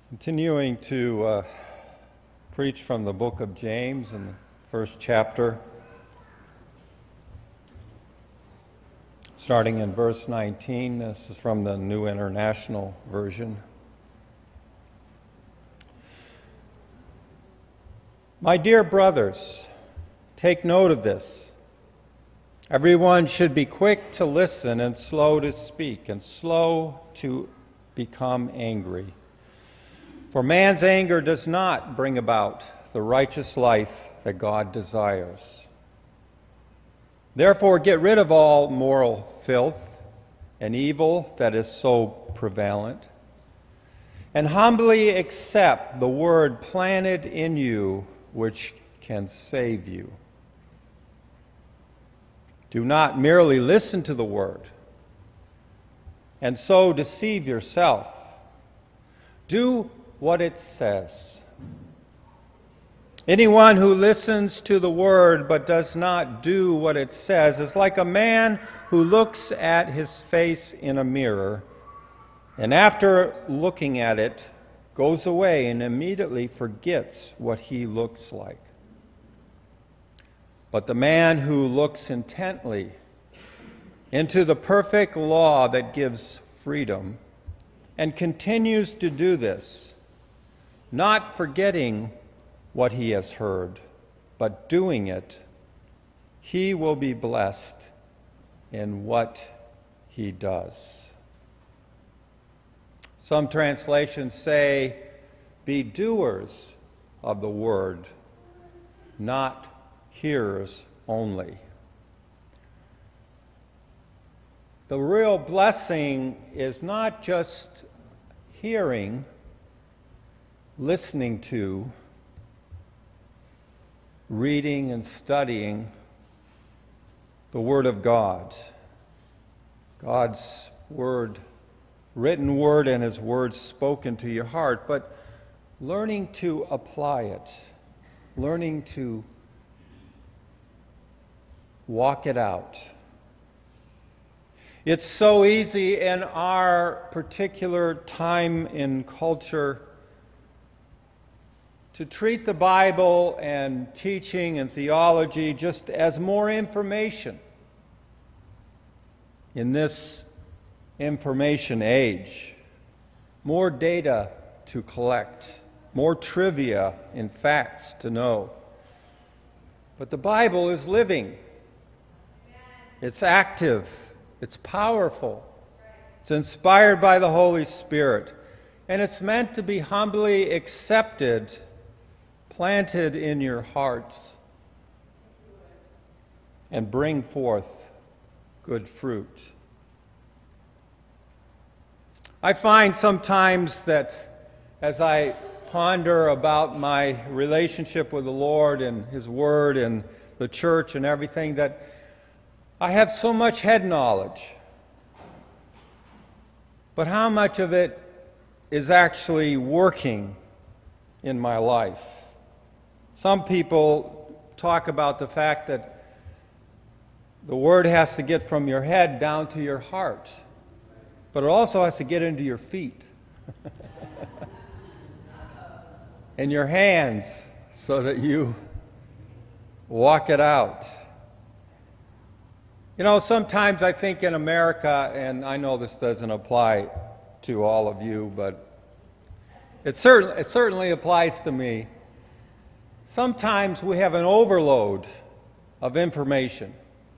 Continuing to preach from the book of James in the first chapter, starting in verse 19. This is from the New International Version. My dear brothers, take note of this. Everyone should be quick to listen and slow to speak and slow to become angry. For man's anger does not bring about the righteous life that God desires. Therefore, get rid of all moral filth and evil that is so prevalent, and humbly accept the word planted in you, which can save you. Do not merely listen to the word and so deceive yourself. Do what it says. Anyone who listens to the word but does not do what it says is like a man who looks at his face in a mirror and after looking at it goes away and immediately forgets what he looks like. But the man who looks intently into the perfect law that gives freedom and continues to do this, not forgetting what he has heard, but doing it, he will be blessed in what he does. Some translations say, be doers of the word, not hearers only. The real blessing is not just hearing, listening to, reading and studying the Word of God. God's Word, written Word and His Word spoken to your heart, but learning to apply it, learning to walk it out. It's so easy in our particular time in culture to treat the Bible and teaching and theology just as more information in this information age, more data to collect, more trivia and facts to know. But the Bible is living. It's active. It's powerful. It's inspired by the Holy Spirit. And it's meant to be humbly accepted, planted in your hearts, and bring forth good fruit. I find sometimes that as I ponder about my relationship with the Lord and His Word and the church and everything, that I have so much head knowledge. But how much of it is actually working in my life? Some people talk about the fact that the Word has to get from your head down to your heart, but it also has to get into your feet and your hands so that you walk it out. You know, sometimes I think in America, and I know this doesn't apply to all of you, but it certainly applies to me. Sometimes we have an overload of information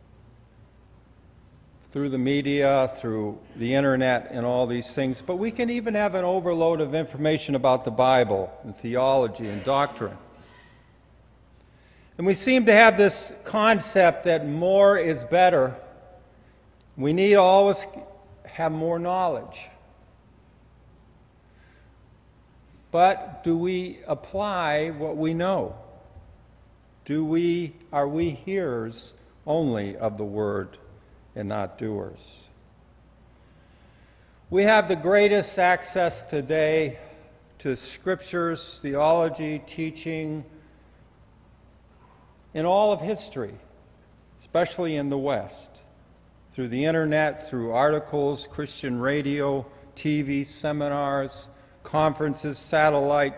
through the media, through the internet, and all these things. But we can even have an overload of information about the Bible and theology and doctrine. And we seem to have this concept that more is better. We need to always have more knowledge. But do we apply what we know? Are we hearers only of the Word and not doers? We have the greatest access today to Scriptures, theology, teaching, in all of history, especially in the West, through the internet, through articles, Christian radio, TV, seminars, conferences, satellite.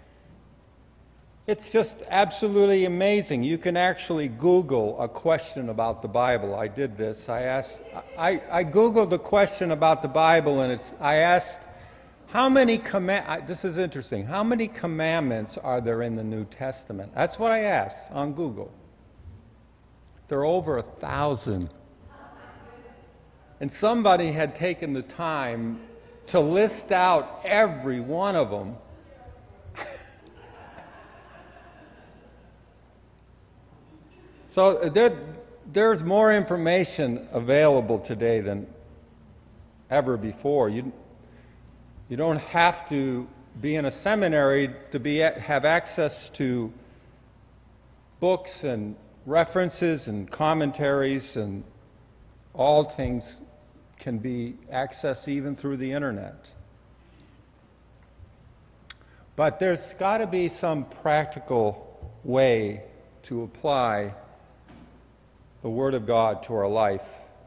It's just absolutely amazing. You can actually Google a question about the Bible. I did this. I Googled the question about the Bible, and I asked, this is interesting, how many commandments are there in the New Testament? That's what I asked on Google. There are over 1,000. And somebody had taken the time to list out every one of them. So there's more information available today than ever before. You don't have to be in a seminary to have access to books and references and commentaries, and all things can be accessed even through the internet. But there's got to be some practical way to apply the Word of God to our life.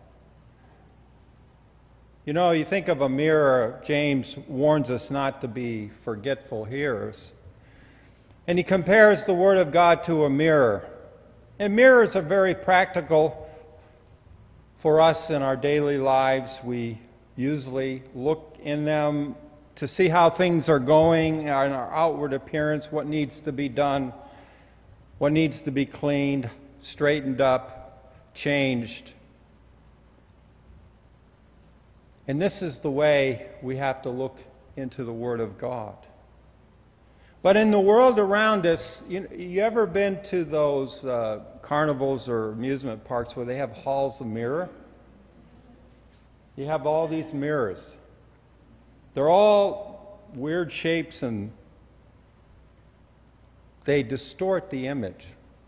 You know, you think of a mirror. James warns us not to be forgetful hearers. And he compares the Word of God to a mirror. And mirrors are very practical for us in our daily lives. We usually look in them to see how things are going, in our outward appearance, what needs to be done, what needs to be cleaned, straightened up, changed. And this is the way we have to look into the Word of God. But in the world around us, you ever been to those carnivals or amusement parks where they have halls of mirror? You have all these mirrors. They're all weird shapes, and they distort the image.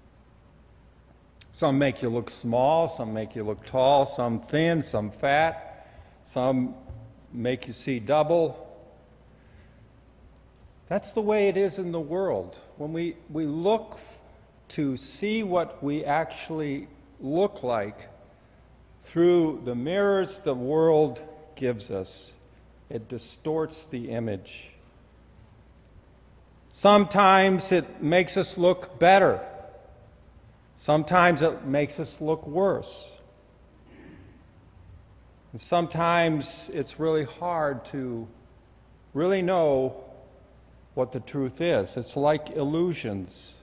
Some make you look small, some make you look tall, some thin, some fat, some make you see double. That's the way it is in the world. When we look to see what we actually look like through the mirrors the world gives us, it distorts the image. Sometimes it makes us look better. Sometimes it makes us look worse. And sometimes it's really hard to really know what the truth is. It's like illusions,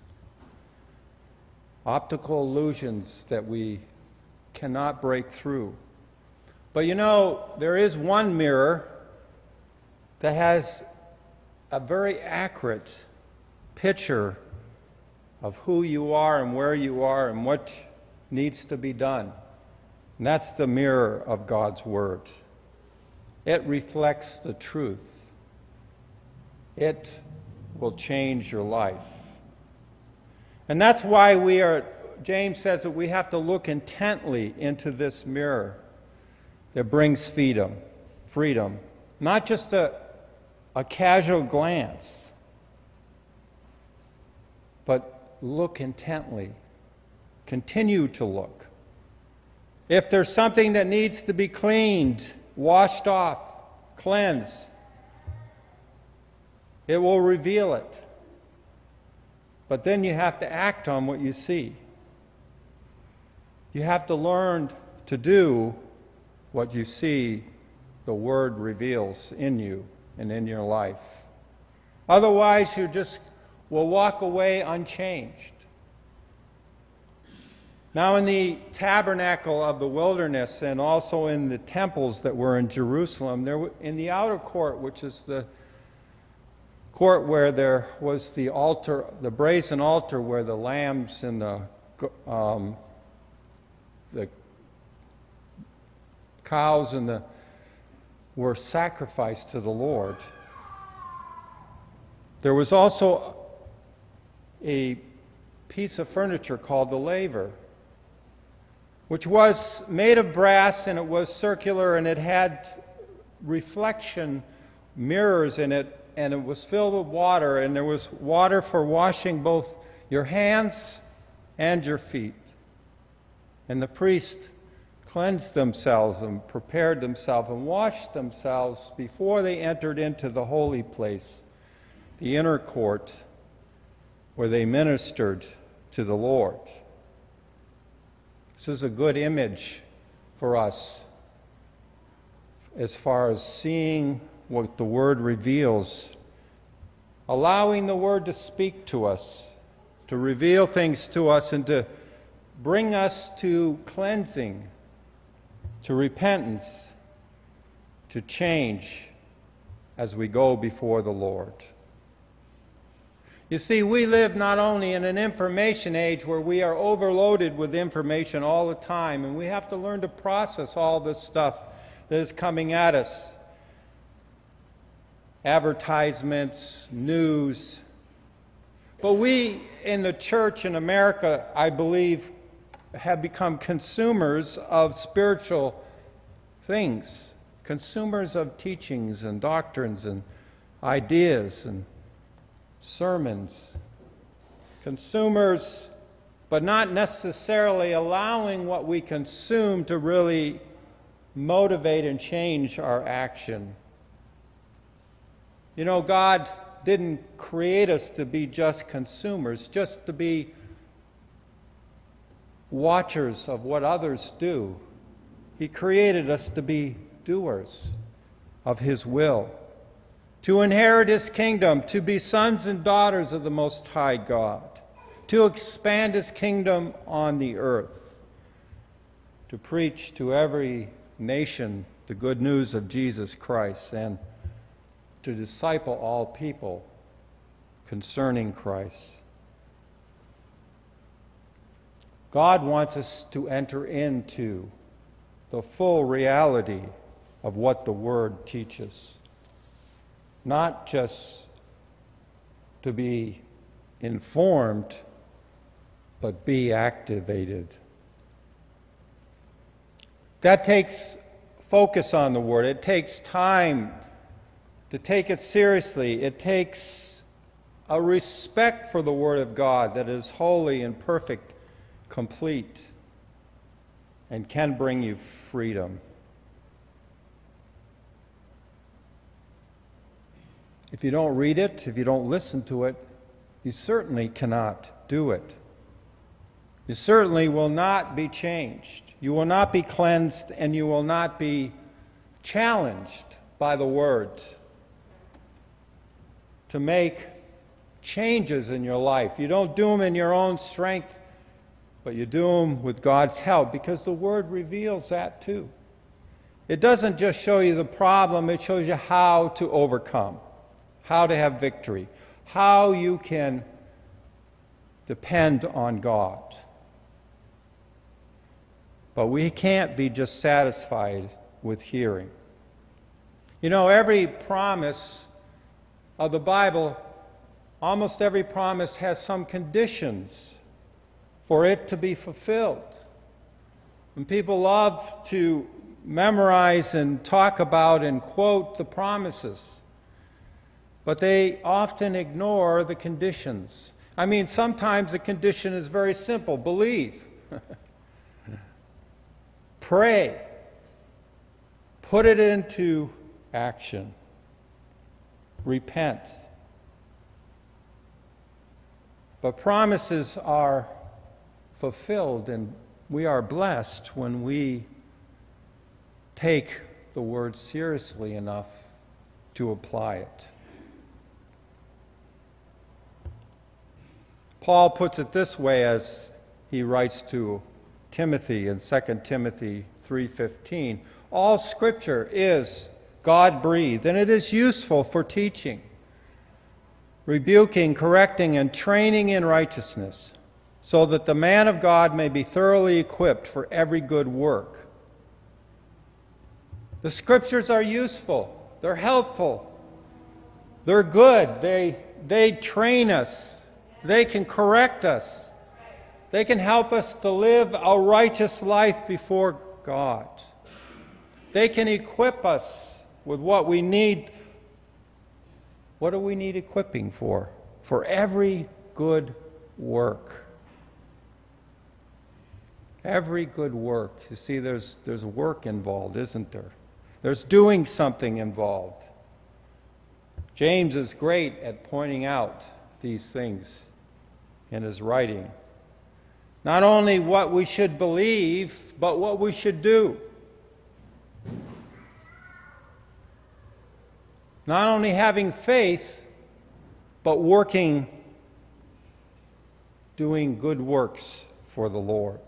optical illusions that we cannot break through. But you know, there is one mirror that has a very accurate picture of who you are and where you are and what needs to be done. And that's the mirror of God's Word. It reflects the truth. It will change your life. And that's why James says that we have to look intently into this mirror that brings freedom. Not just a casual glance, but look intently. Continue to look. If there's something that needs to be cleaned, washed off, cleansed, it will reveal it. But then you have to act on what you see. You have to learn to do what you see the Word reveals in you and in your life. Otherwise, you just will walk away unchanged. Now, in the tabernacle of the wilderness and also in the temples that were in Jerusalem, in the outer court, which is the court where there was the altar, the brazen altar where the lambs and the cows and were sacrificed to the Lord. There was also a piece of furniture called the laver, which was made of brass, and it was circular, and it had reflection mirrors in it, and it was filled with water, and there was water for washing both your hands and your feet. And the priest cleansed themselves and prepared themselves and washed themselves before they entered into the holy place, the inner court, where they ministered to the Lord. This is a good image for us as far as seeing what the Word reveals, allowing the Word to speak to us, to reveal things to us, and to bring us to cleansing, to repentance, to change as we go before the Lord. You see, we live not only in an information age where we are overloaded with information all the time, and we have to learn to process all this stuff that is coming at us. Advertisements, news. But we in the church in America, I believe, have become consumers of spiritual things, consumers of teachings and doctrines and ideas and sermons, consumers, but not necessarily allowing what we consume to really motivate and change our action. You know, God didn't create us to be just consumers, just to be watchers of what others do. He created us to be doers of His will, to inherit His kingdom, to be sons and daughters of the Most High God, to expand His kingdom on the earth, to preach to every nation the good news of Jesus Christ, and to disciple all people concerning Christ. God wants us to enter into the full reality of what the Word teaches. Not just to be informed, but be activated. That takes focus on the Word. It takes time to take it seriously. It takes a respect for the Word of God that is holy and perfect, complete, and can bring you freedom. If you don't read it, if you don't listen to it, you certainly cannot do it. You certainly will not be changed. You will not be cleansed, and you will not be challenged by the Word to make changes in your life. You don't do them in your own strength, but you do them with God's help, because the Word reveals that too. It doesn't just show you the problem, it shows you how to overcome, how to have victory, how you can depend on God. But we can't be just satisfied with hearing. You know, every promise of the Bible, almost every promise has some conditions for it to be fulfilled. And people love to memorize and talk about and quote the promises, but they often ignore the conditions. I mean, sometimes the condition is very simple: believe, pray, put it into action, repent. But promises are fulfilled, and we are blessed when we take the Word seriously enough to apply it. Paul puts it this way as he writes to Timothy in 2 Timothy 3:15. All Scripture is God-breathed, and it is useful for teaching, rebuking, correcting, and training in righteousness, so that the man of God may be thoroughly equipped for every good work. The Scriptures are useful. They're helpful. They're good. They train us. They can correct us. They can help us to live a righteous life before God. They can equip us with what we need. What do we need equipping for? For every good work. Every good work. You see, there's work involved, isn't there? There's doing something involved. James is great at pointing out these things in his writing. Not only what we should believe, but what we should do. Not only having faith, but working, doing good works for the Lord.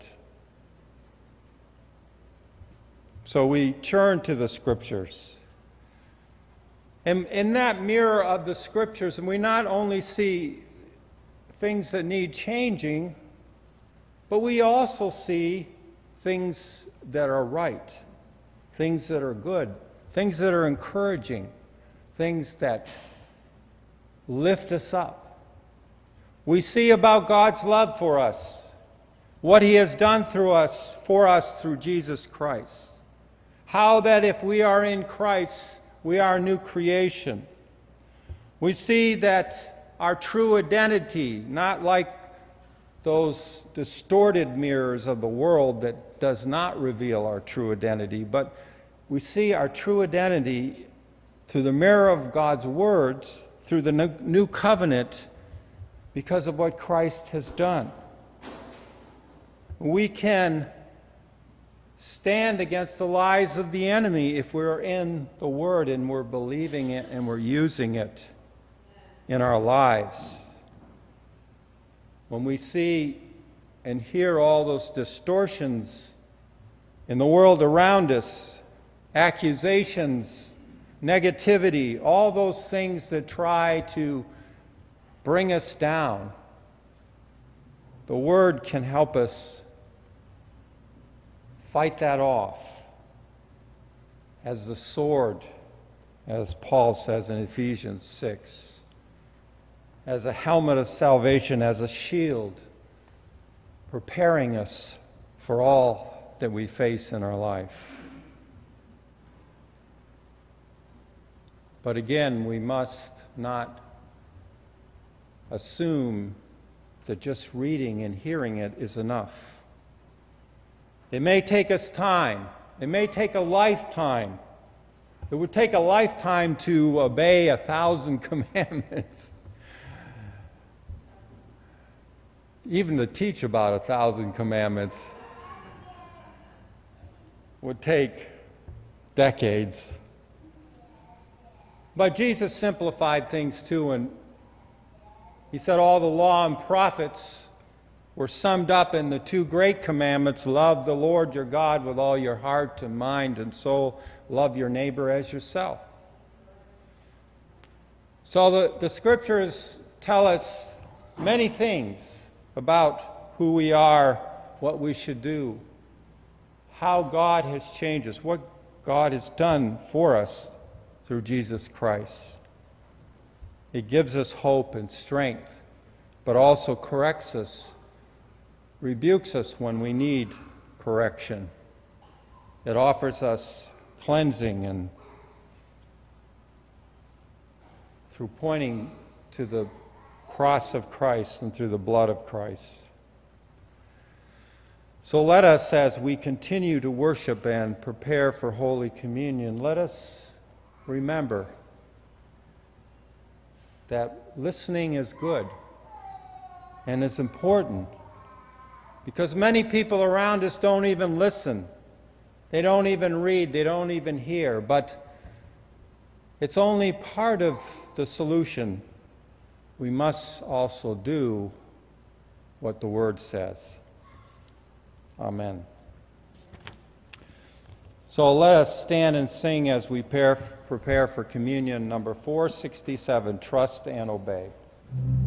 So we turn to the Scriptures. And in that mirror of the Scriptures, and we not only see things that need changing, but we also see things that are right, things that are good, things that are encouraging, things that lift us up. We see about God's love for us, what He has done for us through Jesus Christ. How that if we are in Christ, we are a new creation. We see that our true identity, not like those distorted mirrors of the world that does not reveal our true identity, but we see our true identity through the mirror of God's words, through the new covenant, because of what Christ has done. We can stand against the lies of the enemy if we're in the Word and we're believing it and we're using it in our lives. When we see and hear all those distortions in the world around us, accusations, negativity, all those things that try to bring us down, the Word can help us fight that off as the sword, as Paul says in Ephesians 6, as a helmet of salvation, as a shield, preparing us for all that we face in our life. But again, we must not assume that just reading and hearing it is enough. It may take us time. It may take a lifetime. It would take a lifetime to obey 1,000 commandments. Even to teach about 1,000 commandments would take decades. But Jesus simplified things too, and He said all the law and prophets were summed up in the two great commandments: love the Lord your God with all your heart and mind and soul, love your neighbor as yourself. So the Scriptures tell us many things about who we are, what we should do, how God has changed us, what God has done for us through Jesus Christ. It gives us hope and strength, but also corrects us, rebukes us when we need correction. It offers us cleansing and through pointing to the cross of Christ and through the blood of Christ. So let us, as we continue to worship and prepare for Holy Communion, let us remember that listening is good and is important, because many people around us don't even listen. They don't even read. They don't even hear. But it's only part of the solution. We must also do what the Word says. Amen. So let us stand and sing as we prepare for communion, number 467, Trust and Obey.